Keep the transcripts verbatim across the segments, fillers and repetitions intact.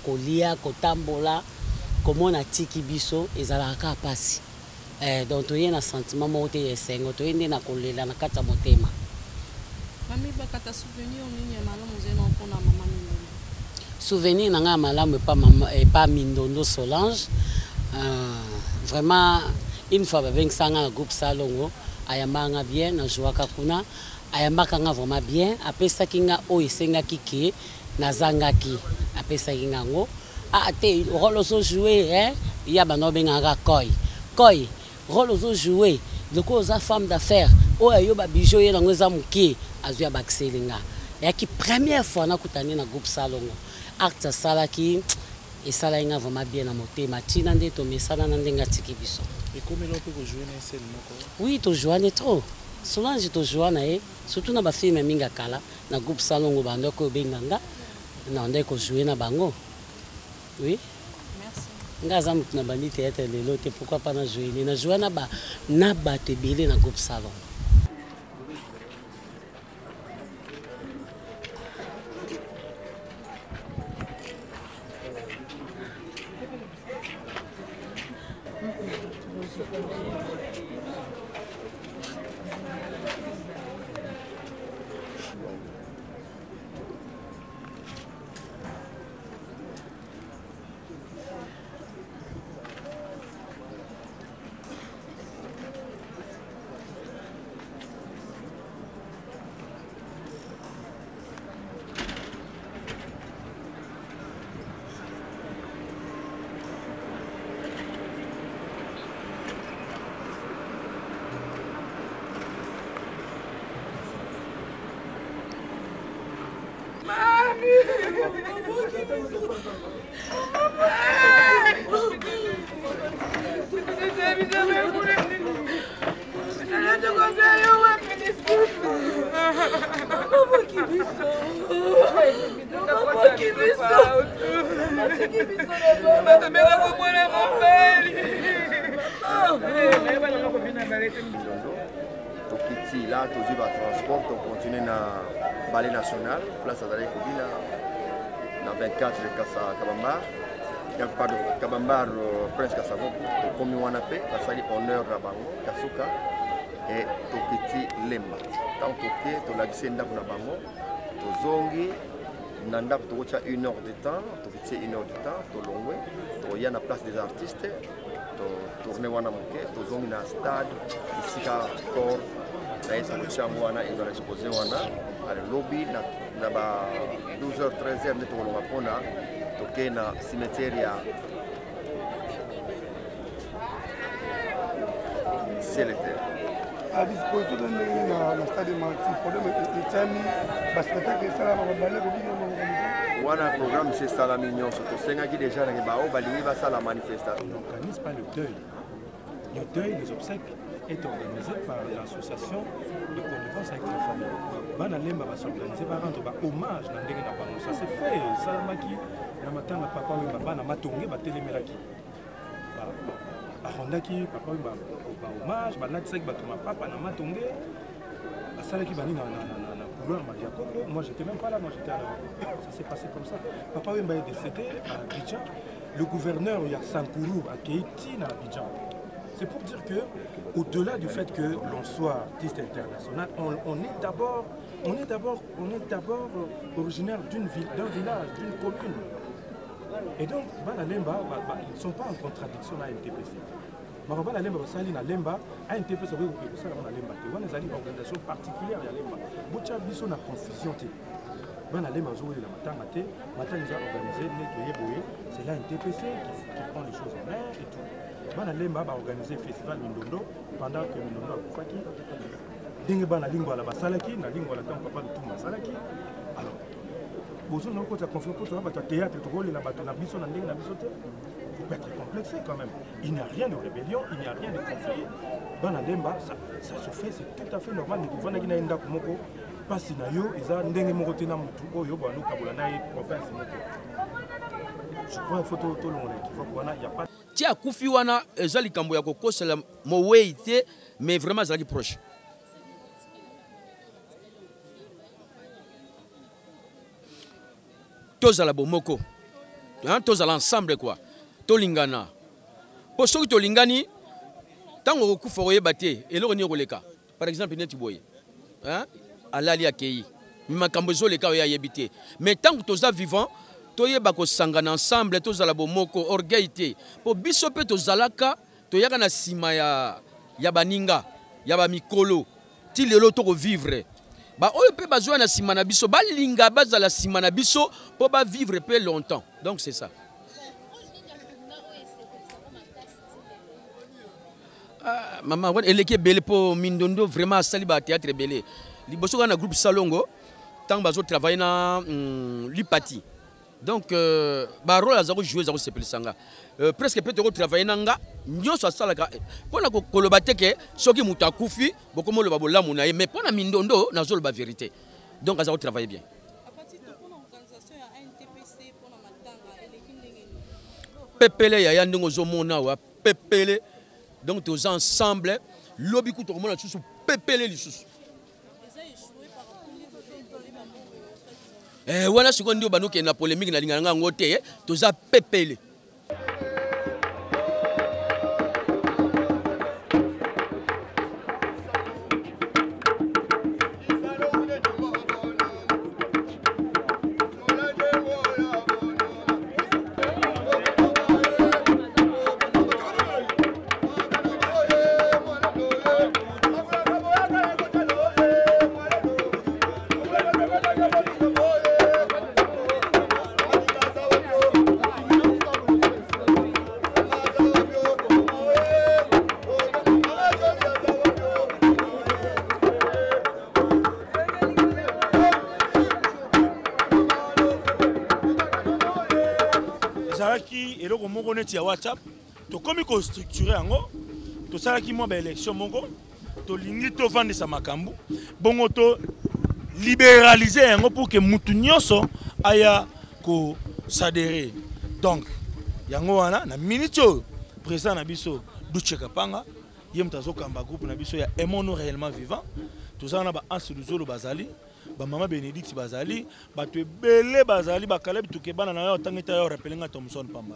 kolia kotambola komona tiki biso ezalaka pasi eh donc toye na sentiment mo te yesengo toye na kolela na kata motema mami bakata souvenir nini ya malamu zena mpona mama Mindondo souvenir na nga malamu et pas mama et pas Mindondo Solange euh, vraiment une fois avec sanga groupe salongo ayambanga bien na jouaka kuna ayambaka nga vraiment bien apesa kinga o isenga kiki na zangaki apesa kinga ngo a te rôle so jouer hein ya bano benga koi koi rôle so jouer de cause femme d'affaires o ayo ba bijou ye nango za muki azuya bakselinga ya ki première fois na kutani na groupe salongo acte salaki et sala inga vraiment bien na motema tina nde to mesana na ndenga tiki biso et comment on peut jouer na scène moko oui to jouer trop Solange to jouer na e surtout na ba film minga kala na groupe salongo bando ko benganga na ndeko jouer na bango oui merci ngaza mutu na bandi théâtre lelo te pourquoi pas na jouer na jouer na ba na ba te belé na groupe salon. Tokiti là, tous va transport, on continue na ballet national, place à Zalé Kobina, na vingt-quatre de Kassa Kabambar, il y a pas de Kabambar Prince Kassavo, comme on a fait, parce qu'il honneur Rabango, Kasuka et Tokiti Lemba. Tant Toké, to la Gisenda pour Rabango, to Zongi, Nanda pour une heure de temps, Tokiti une heure de temps, to Longwe, to y a la place des artistes. Tourner wana moke tozongi na stade isika corps na yesu mchango wana ndo na exposé wana ale lobby na na ba douze heures treize heures ndeto kolonga pona toke na cimetière ya Céleste à disposition de na stade Marty problème de tami ba spectacle ça ba balé ko bino wana programme c'est ça la mignon surtout senga qui déjà na ba o bali ba ça la manifestation. On n'organise pas le deuil. Le deuil, les obsèques est organisé par l'association de connivence avec la famille. Banalemba va s'organiser, va rendre hommage dans le Ndenga. Ça s'est fait. Salamaki, le matin, papa ou papa na matongé, va télémelaki. Arondaki, papa ou papa hommage, banatsek, batuma papa na matongé. Salaki bani na na couloir Madiakoko. Moi j'étais même pas là, moi j'étais à la... Ça s'est passé comme ça. Papa Wemba est décédé à Abidjan. Le gouverneur Sankourou a Keiti à Abidjan. C'est pour dire que, au-delà du fait que l'on soit artiste international, on, on est d'abord, on est d'abord, on est d'abord originaire d'une ville, d'un village, d'une commune. Et donc, Banalemba, bah, bah, ils ne sont pas en contradiction à N T P C. Marabana Lemba, Sali na Lemba, à N T P C, vous avez ça dans Lemba. On a une organisation particulière à Lemba. Bocha biso na confusion te. Bana Lemba zo la matin matin, matin ils ont organisé nettoyer boyer. C'est là N T P C qui, qui prend les choses en main et tout. Bana Lemba va organiser le festival Mindondo pendant que Mindondo a Koufaki. Dingue Bana Lingua la Basalaki, na Lingua la Tam Papa de tout Masalaki. Alors, Bozo n'a pas de confiance pour toi, tu as théâtre, tu roules la bateau, na biso, na Dingue, na biso. Il faut être complexé quand même. Il n'y a rien de rébellion, il n'y a rien de conflit. Bana Lemba, ça, ça se fait, c'est tout à fait normal. Mais tu vas na Inda Kumoko, pas si na yo, ils ont Dingue Morotena Mutuko, yo, Bano Kabulana, province. Je crois qu'il faut tout le monde, il faut qu'on a, il n'y a pas. Tia Koufi wana ezali kambo ya kokosela mowei te mais vraiment ezali proche. Tozala bomoko hein, tous à l'ensemble quoi. Tolingana. Pour ceux qui tolingani, tant qu'on coupe foyer batté et l'on y a par exemple net boy. Hein? Alali akei. Ma kambozo le cas y habité. Mais tant que tous vivants, toye bako sangana ensemble, tous à la bomoko orgueillité. Pour bisope tous alaka, toyaka na sima ya ya baninga, ya ba mikolo. Ti lelo to vivre. Ba oyo pe bazwa na sima na biso, ba linga baza la sima na biso pour ba vivre peu longtemps. Donc c'est ça. Ah, maman, elle est belle pour Mindondo, vraiment saliba théâtre belé. Liboso na groupe Salongo, tant bazo travailler na hum, l'ipati. Donc euh, ba rôle azako jouer azako sepel sanga. Euh, presque peut-être travailler nanga, nyoso salaka. Pona ko kolobate ke soki mutakufi, bokomo lo babola munaye, mais pona Mindondo na zolo ba vérité. Donc azako travailler bien. À partir de pona organisation ya A N T P C pona matanga eleki ndenge. Pepele ya yandongo zo mona wa pepele. Donc tous ensemble, lobby tout le monde a tous pépélé les sous. Eh voilà ce qu'on dit au banou qui est la polémique na linganga ngote, tous a pépélé. Et donc, on est WhatsApp, to comme ko structuré ango, to sala ki mo ba élection mongo, to lingi to vendre sa makambu, bongo to libéraliser ango pour que mutu nyonso aya ko s'adhérer. Donc, yango wana na minito président na biso Duche Kapanga, yem tazo kamba groupe na biso ya Emono réellement vivant, to sala na ba Anseluzolo bazali. Ba mama Bénédicte bazali bato ebele bazali bakala bituke bana na yo tangita yo rappelinga Thomson Pamba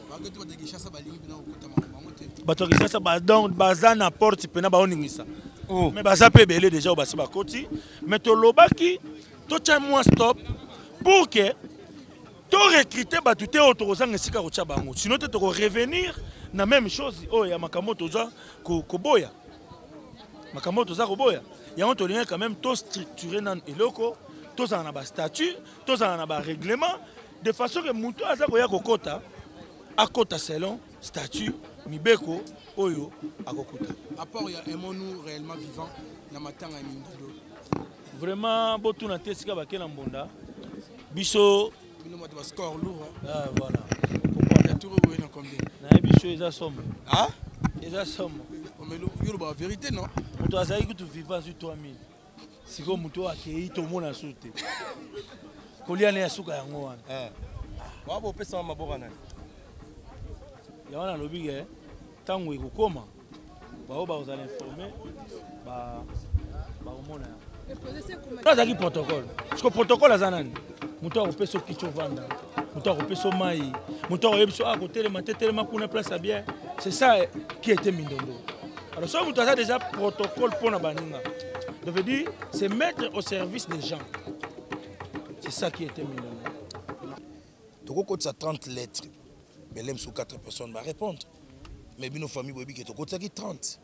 bato kisasa ba donc baza na porte pena ba oningisa mais baza pe belé déjà au basi bakoti mais to lobaki to cha moi stop pour que to recruter bato te autorisanga sika ko cha bango sinon te to revenir na même chose oh ya makamoto za ko boya makamoto za ko boya. Il y a quand même tout structuré dans l'éloko, tout ça a un statut, tout ça a un règlement, de façon que Moutou a un kota, à kota selon statut, Mibeko, Oyo, à Kokota. À part, il y a un monou réellement vivant, dans ma tanga et Mindondo. Vraiment, beaucoup de gens qui ont été en Bonda, Bisso. Il y a un score lourd. Ah, voilà. Il y a tout le monde combien. Il y a Bisso, ils ont somme. Ah? Ils ont somme. Mais il y a la vérité, non? Tu as dit que tu vivais sur trois mille. Si comme tu as accueilli tout le monde à sauter. Koliane ya suka ya ngwana. Eh. Wa bo pesa ma mabora nani. Ya wana lobi ke tangu ikukoma. Ba oba vous allez informer ba ba omona. Kaza ki protocole. Parce que protocole azanani. Mutu akopesa kicho vanda. Mutu akopesa mai. Mutu akoyebiso a côté le matin tellement kuna place à bien. C'est ça qui était Mindondo. Alors, ça, vous avez déjà un protocole pour la baninga. Ça veut dire, c'est mettre au service des gens. C'est ça qui était mignon. Tu as trente lettres. Mais l'aime sous quatre personnes va répondre. Mais nos familles, tu as trente.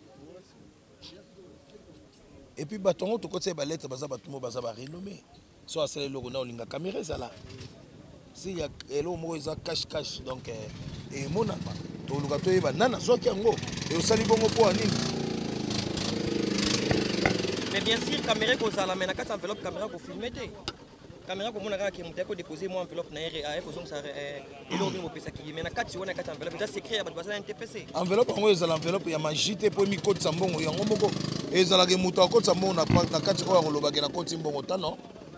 Et puis, tu as des lettres, tu as renommé. Soit c'est le logo, on a caméra. Si il y a un cache-cache, donc, et mon nama. Tu as nana soki yango et osali bongo po ani. Mais bien sûr caméra ko zala mais na kati enveloppe caméra ko filmer té. Caméra ko mona ka ki muté ko déposer moi enveloppe na R A ko zong sa et lo mo pesa ki mais na kati wona kati enveloppe déjà secret ya ba N T P C. Enveloppe ngo ezala enveloppe ya magite po mi koti mbongo yango moko ezala ke muto akoti mbongo na na kati ko ya loba ke na koti mbongo ta non.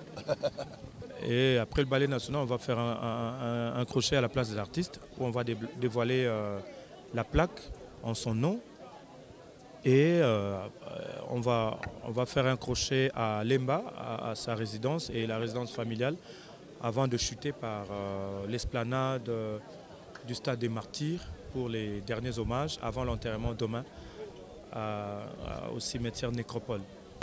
Et après le ballet national, on va faire un, un, un, un crochet à la place de l'artiste où on va dé, dévoiler euh, la plaque en son nom. Et euh, on, va, on va faire un crochet à Lemba, à, à sa résidence et la résidence familiale, avant de chuter par euh, l'esplanade euh, du stade des Martyrs pour les derniers hommages avant l'enterrement demain euh, au cimetière Nécropole.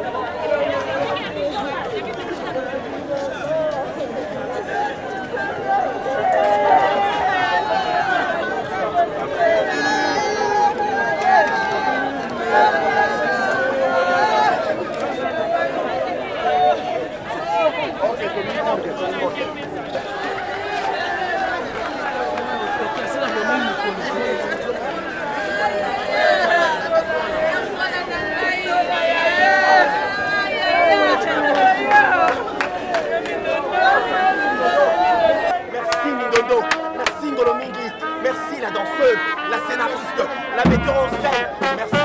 Merci la danseuse, la scénariste, la metteur en scène. Merci.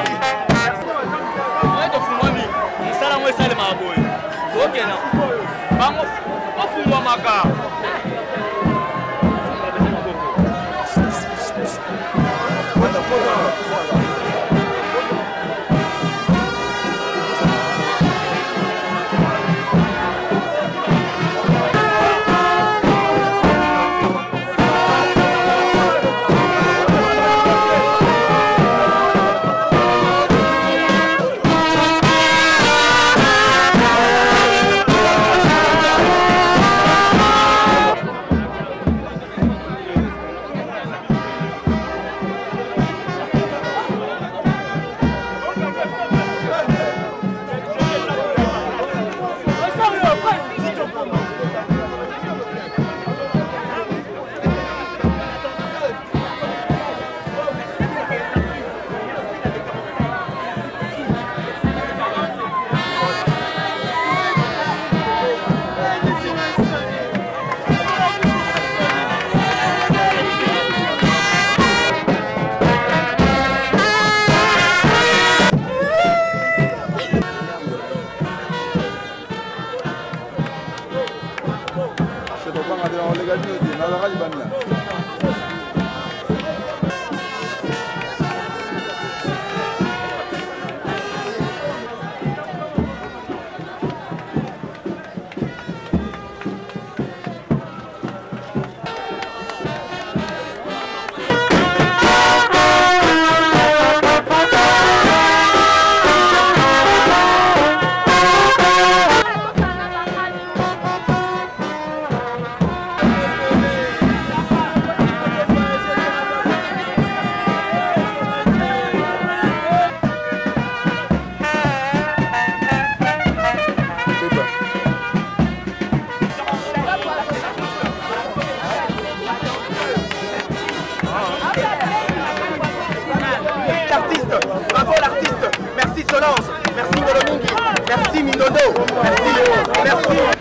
Merci Ngolomingi, merci Mindondo, merci, merci.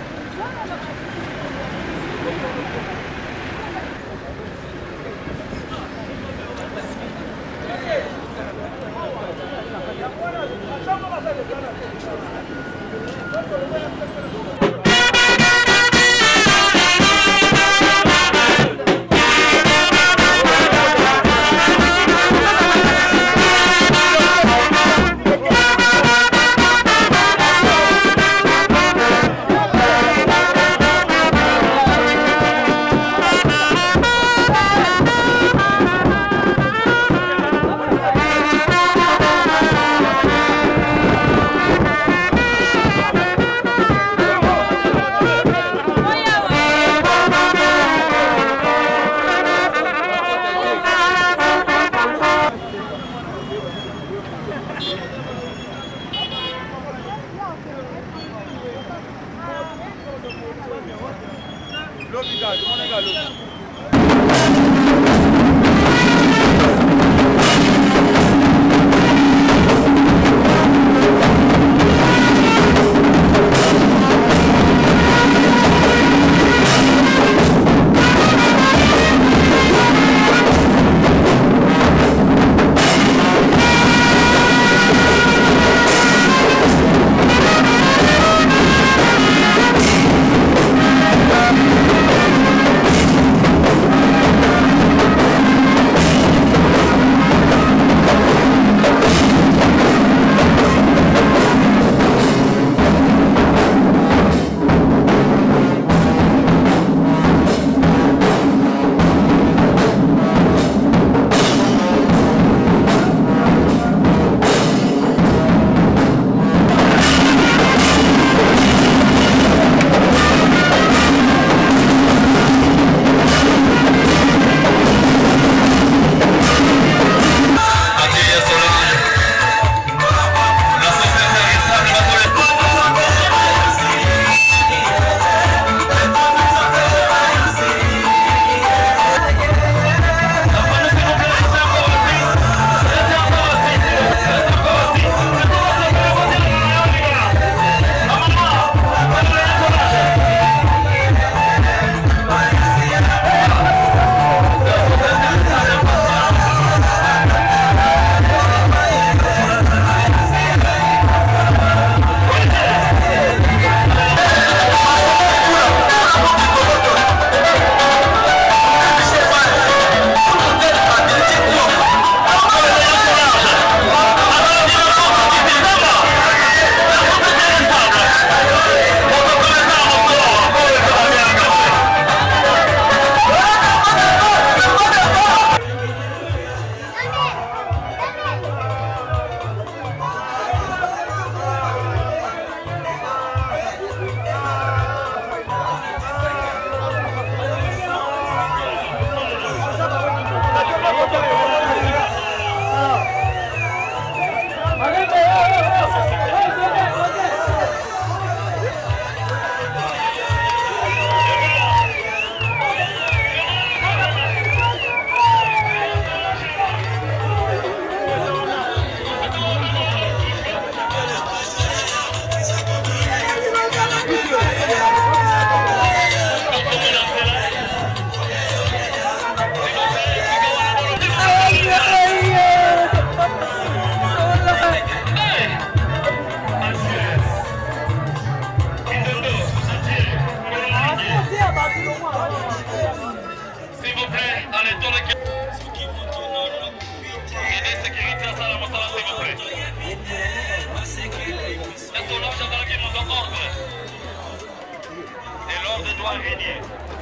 doit régner.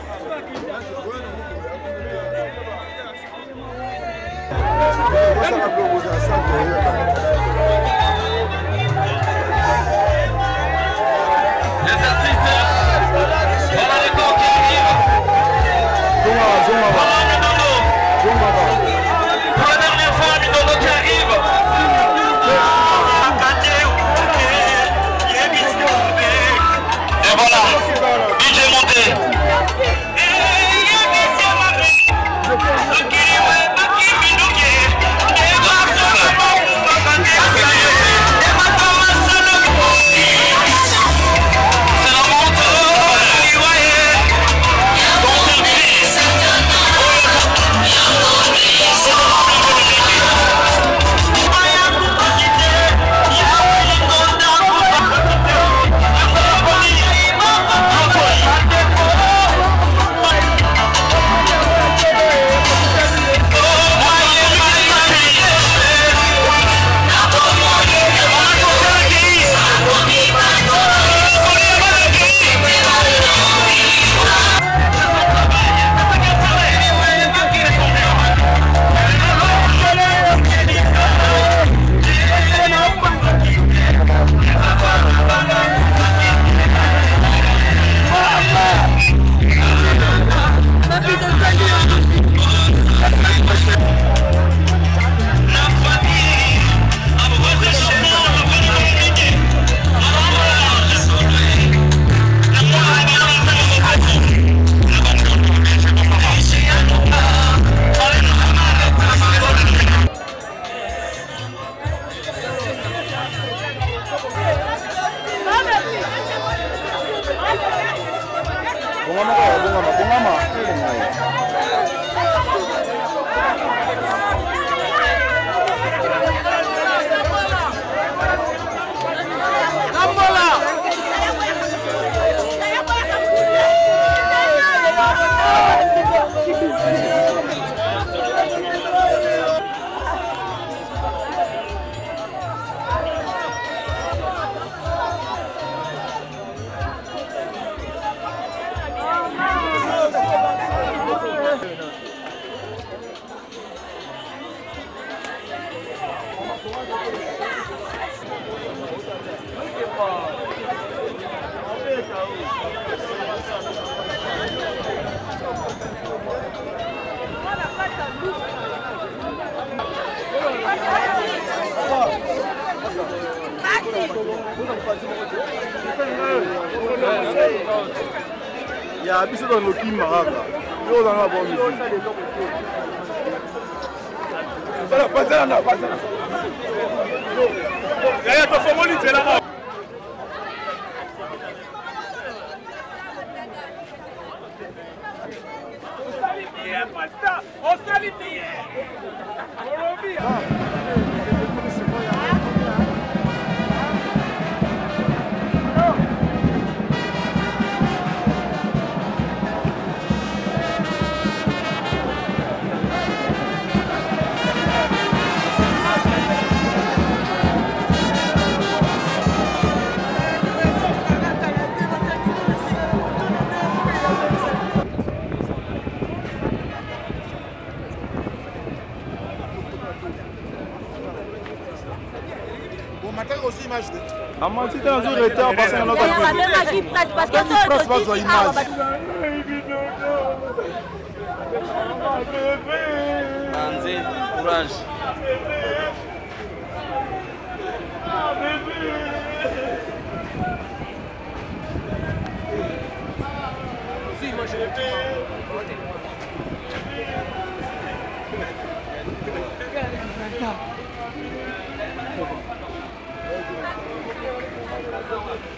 Les artistes, voilà le corps qui arrive. Voilà Mindondo. Pour la dernière fois, Mindondo qui arrive. Et voilà, D J monté. Il y a biso dans le kim maraga. Yo dans la bonne. Voilà, pas ça là, pas ça. Il y a ta famille c'est là. On s'allie bien. A menti dans un retard parce qu'on a pas parce que ça passe aux images. Anzé, courage. Si, moi je l'ai fait.